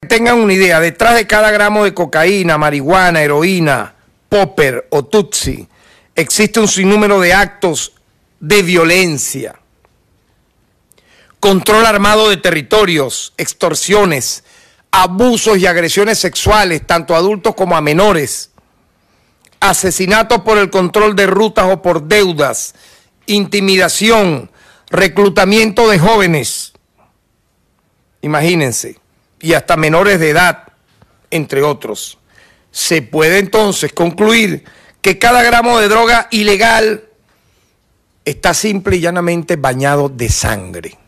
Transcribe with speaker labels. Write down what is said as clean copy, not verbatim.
Speaker 1: Tengan una idea, detrás de cada gramo de cocaína, marihuana, heroína, popper o tutsi, existe un sinnúmero de actos de violencia, control armado de territorios, extorsiones, abusos y agresiones sexuales, tanto a adultos como a menores, asesinatos por el control de rutas o por deudas, intimidación, reclutamiento de jóvenes, imagínense, y hasta menores de edad, entre otros. Se puede entonces concluir que cada gramo de droga ilegal está simple y llanamente bañado de sangre.